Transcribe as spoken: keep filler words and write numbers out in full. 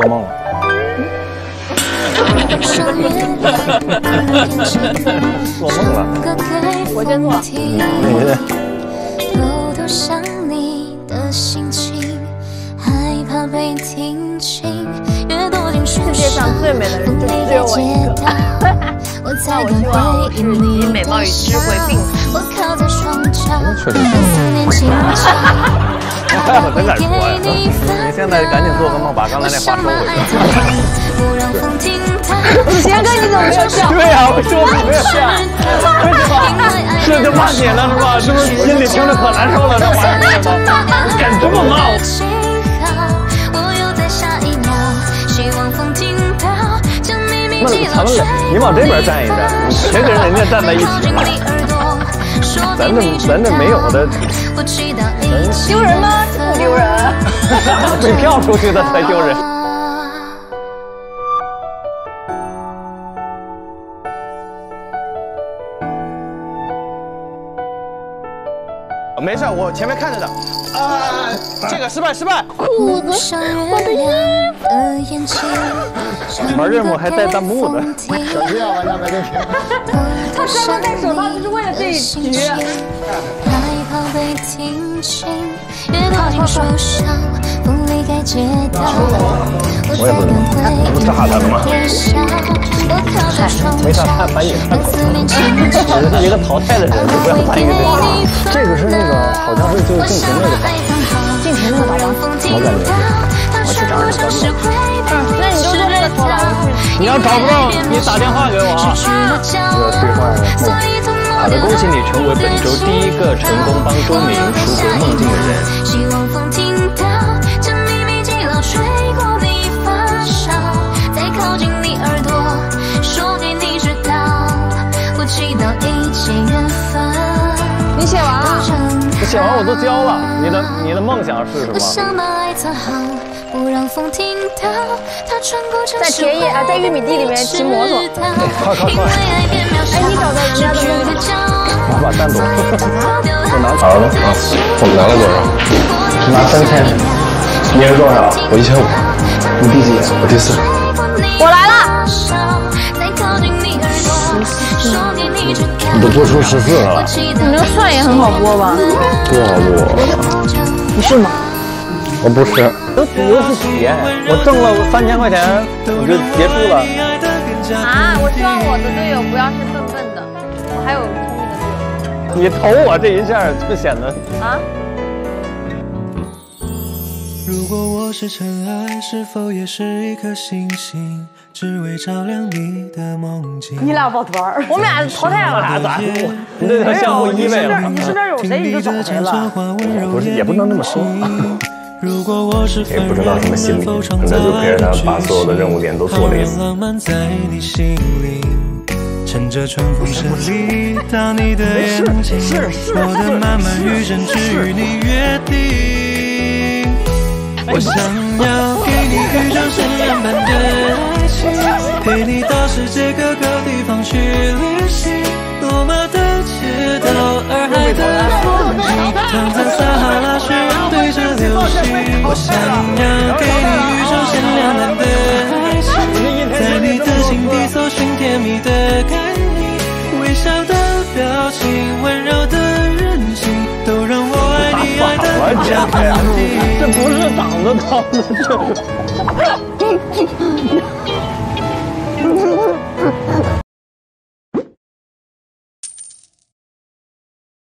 做梦了。做梦了。 我先做。 你。 世界上最美的人就只有我一个。那我希望我是集美貌与智慧并存。 确实是。我真敢说呀！你现在赶紧做个梦，把刚才那话收回去。 贤哥，你怎么没有笑？ 对呀，我说我没有笑。为什么？是就骂你了是吧？是不是心里听着可难受了？这玩意儿是吗？敢这么骂我？那咱们俩，你往这边站一站，别跟人家站在一起了。咱这咱这没有的， 丢人吗？不丢人。 被票出去的才丢人。没事，我前面看着的。啊，这个失败，失败。 裤子，我的衣服。 玩任务还带弹幕的。 手机要玩家没问题。 他专门戴手套就是为了这一局。 我也不知道，不炸他了吗？没啥，他反应看口，只是一个淘汰的人，就不要参与这个。这个是那个，好像是就是敬亭那个， 敬亭那个宝宝， 我感觉是。我去找找找不到。 嗯，那你就做这个头吧，我去。 你要找不到，你打电话给我啊。要兑换梦。好的，恭喜你成为本周第一个成功帮周明赎回梦境的人。 你写完了？ 我写完我都交了。你的你的梦想是什么？ 在田野啊，在玉米地里面骑摩托。 快快快！ 哎，你找到人家的梦想？ 我把蛋躲。我拿好了啊！我拿了多少？ 拿三千。你是多少？ 我一千五。 你第几？ 我第四。 我来了。 你都播出十四了。 你那个蒜也很好播吧？ 不好播。 你是吗？ 我不是。都都是体验。我挣了三千块钱，我就结束了。 啊！我希望我的队友不要是笨笨的，我还有聪明的队友。 你投我这一下，就显得啊。 如果我是尘埃，是否也是一颗星星，只为照亮你的梦境？ 你俩抱团儿，我们俩淘汰了。 咋咋？你这叫相互依偎了。 你身边有谁你就找谁了。 不是，也不能这么说。 如果我是也不知道什么心理，可能就陪着他把所有的任务点都做了一次。 趁着春风十里到你的眼睛，我的漫漫余生只与你约定。我想要给你宇宙限量版的爱情，陪你到世界各个地方去旅行，罗马的街道，洱海的风景，躺在撒哈拉雪原对着流星。我想要给你宇宙限量版的爱情，在你的心底搜寻甜蜜的感应，微笑的表情，温柔的人性，都让我爱你爱的更加肯定。 这不是长得高的，这。